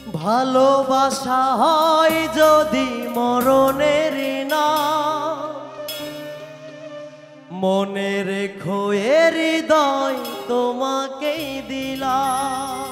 ভালোবাসা হয় যদি মরণের না, মনে রেখো এ হৃদয় তোমাকেই দিলাম।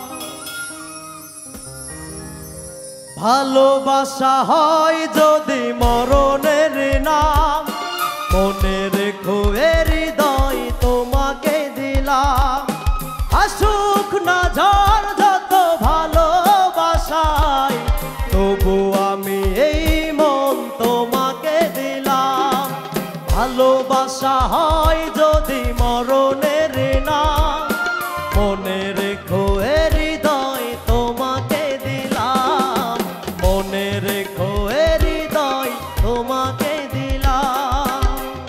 ভালোবাসা হয় যদি মরণের নাম, মনে রেখো এ হৃদয় তোমাকে দিলাম। আসুক না ঝড় যত ভালোবাসায়, তবু আমি এই মন তোমাকে দিলাম। ভালোবাসা হয় যদি মরণের নাম, মনে রেখো এ হৃদয় তোমাকে দিলাম। মনে রেখো এ হৃদয় তোমাকে দিলাম।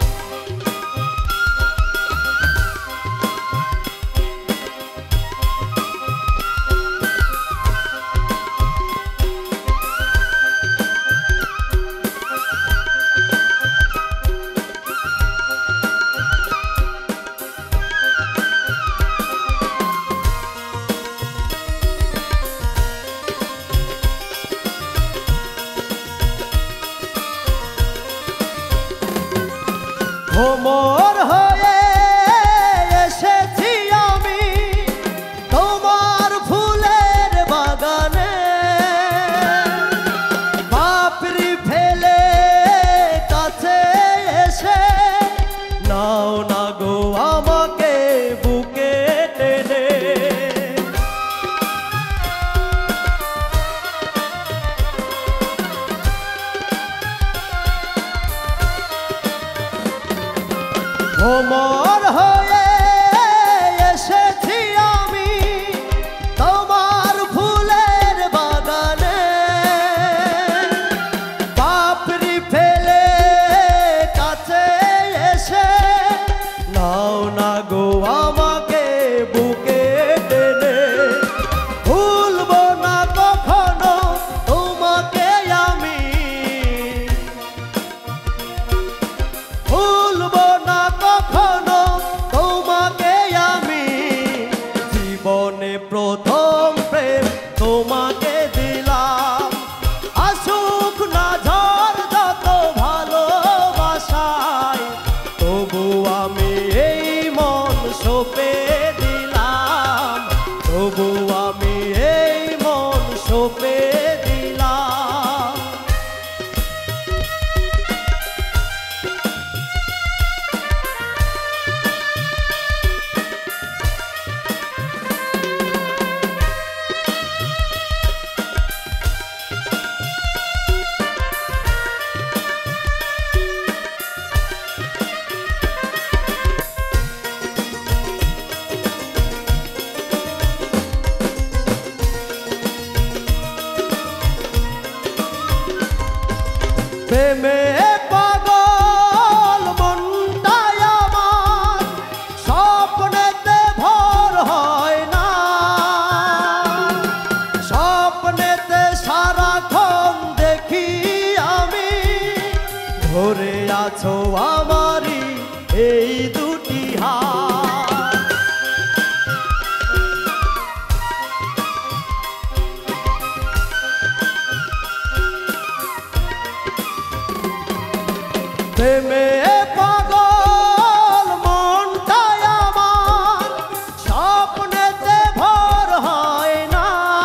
ভ্রমর হয়ে এসেছি আমি তোমার ফুলের বাগানে, পাপড়ি ফেলে কাছে এসে নাও না গো আমাকে বুকে টেনে। ভ্রমর হয়ে এসেছি আমি তোমার ফুলের বাগানে, পাপড়ি ফেলে কাছে এসে নাও না গো আমাকে বুকে টেনে। ভুলবো না কখনো তোমাকে আমি, ভুলবো না কখনো তোমাকে আমি। জীবনে প্রথম প্রেম তোমাকে দিলাম। আসুক না ঝড় যত ভালোবাসায়, তবু আমি এই মন সঁপে দিলাম। তবু আমি এই মন সঁপে দিলাম। প্রেমে পাগল মনটাই আমার, স্বপ্নেতে ভোর হয় না। স্বপ্নেতে সারাক্ষণ দেখি আমি, ধরে আছো আমারই এই দুটি হাত। প্রেমে পাগল মনটাই আমার, স্বপ্নেতে ভোর হয় না।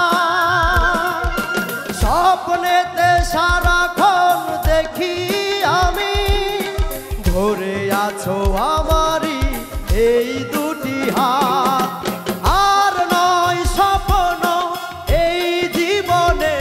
স্বপ্নেতে সারাক্ষণ দেখি আমি, ধরে আছো আমারই এই দুটি হাত। আর নয় স্বপ্ন এই জীবনে,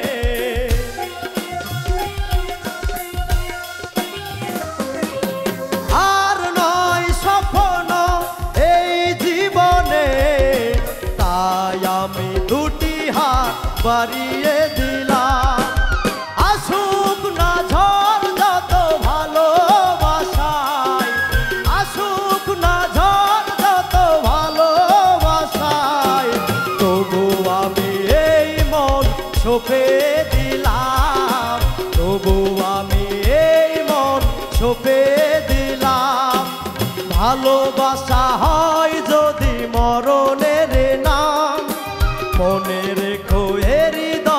আর নয় স্বপ্ন এই জীবনে। তাই আমি দুটি হাত বাড়িয়ে দিলাম। আসুক না ঝড় যত ভালোবাসায়, আসুক না ঝড় যত ভালোবাসায়, তবু আমি এই মন সঁপে দিলাম। তবু আমি এই মন সঁপে দিলাম। ভালোবাসা হয় যদি মরণের নাম, মনে রেখো এ হৃদয়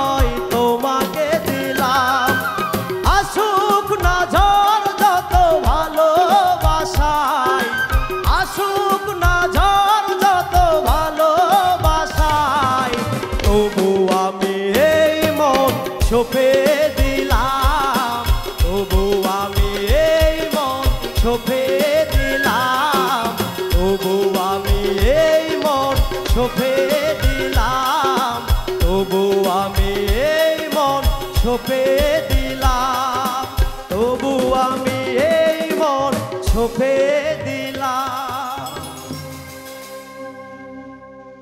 ছোপে দিলাম, তবু আমি এই মন ছোপে